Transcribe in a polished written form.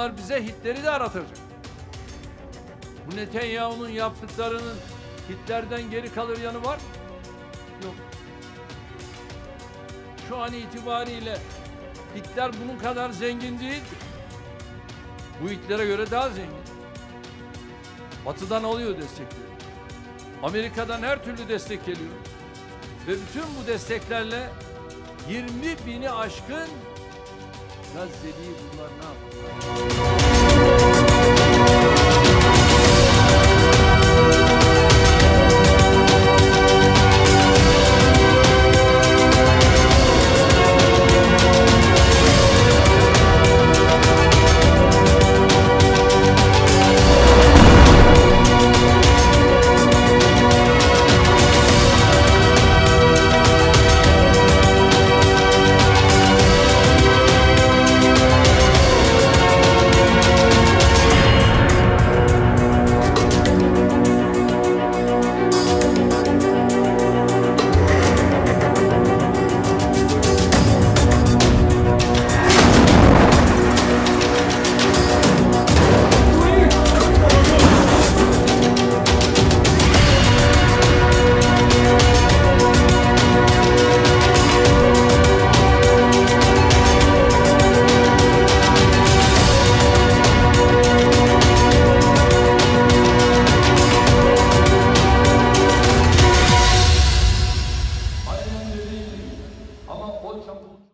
Bunlar bize Hitler'i de aratacak. Bu Netanyahu'nun yaptıklarının Hitler'den geri kalır yanı var mı? Yok. Şu an itibariyle Hitler bunun kadar zengin değil. Bu Hitler'e göre daha zengin. Batı'dan alıyor destekleri. Amerika'dan her türlü destek geliyor. Ve bütün bu desteklerle 20.000'i aşkın Gazze'liyi bunlar ne yapıyor?